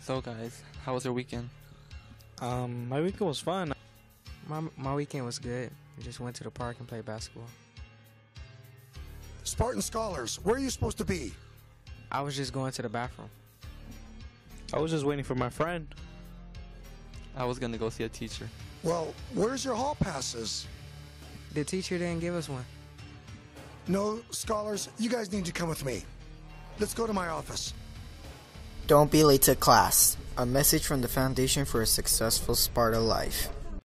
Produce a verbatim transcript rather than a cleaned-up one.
So guys, how was your weekend? Um, my weekend was fun. My my weekend was good. We just went to the park and played basketball. Spartan scholars, where are you supposed to be? I was just going to the bathroom. I was just waiting for my friend. I was gonna go see a teacher. Well, where's your hall passes? The teacher didn't give us one. No, scholars, you guys need to come with me. Let's go to my office. Don't be late to class. A message from the Foundation for a Successful Sparta Life.